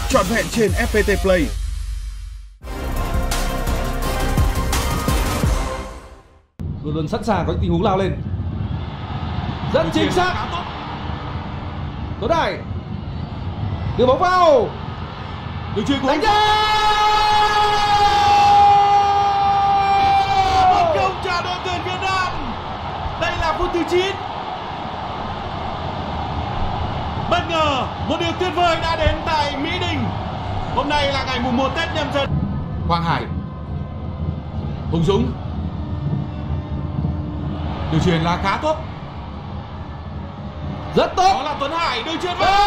trọn vẹn trên FPT Play. Luôn luôn sẵn sàng có những tình huống lao lên. Rất chính xác. Tuấn Hải đưa bóng vào. Đường chuyền của đánh ra. Một công cho đội tuyển Việt Nam. Đây là phút thứ 9. Bất ngờ, một điều tuyệt vời đã đến tại Mỹ Đình. Hôm nay là ngày mùng 1 Tết Nhâm Dần. Quang Hải, Hùng Dũng. Đường chuyền là khá tốt. Rất tốt. Đó là Tuấn Hải, đường chuyền vào.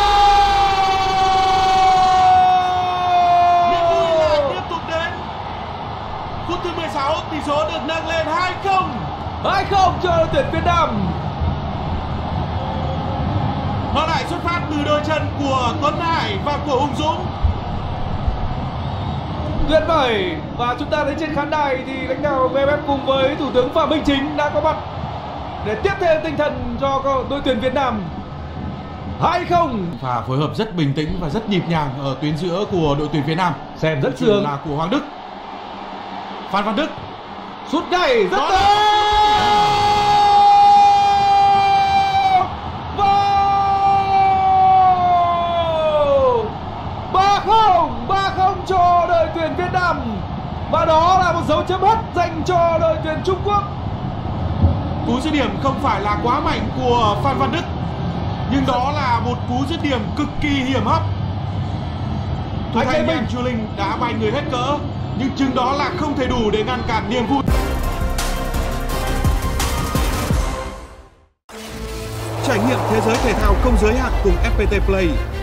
Niềm vui lại tiếp tục đến. Phút thứ 16, tỷ số được nâng lên 2-0. 2-0 cho đội tuyển Việt Nam. Nó lại xuất phát từ đôi chân của Tuấn Hải và của Hùng Dũng. Tuyệt vời. Và chúng ta thấy trên khán đài thì lãnh đạo VFF cùng với Thủ tướng Phạm Minh Chính đã có mặt để tiếp thêm tinh thần cho đội tuyển Việt Nam. 2-0. Và phối hợp rất bình tĩnh và rất nhịp nhàng ở tuyến giữa của đội tuyển Việt Nam. Xem rất sướng. Là của Hoàng Đức. Phan Văn Đức. Sút ngay rất tốt. Vào. 3-0 cho đội tuyển Việt Nam. Và đó là một dấu chấm hết dành cho đội tuyển Trung Quốc. Cú dứt điểm không phải là quá mạnh của Phan Văn Đức, nhưng đó là một cú dứt điểm cực kỳ hiểm hóc. Thủ thành杨Chu Linh đã bay người hết cỡ, nhưng chừng đó là không thể đủ để ngăn cản niềm vui. Trải nghiệm thế giới thể thao không giới hạn cùng FPT Play.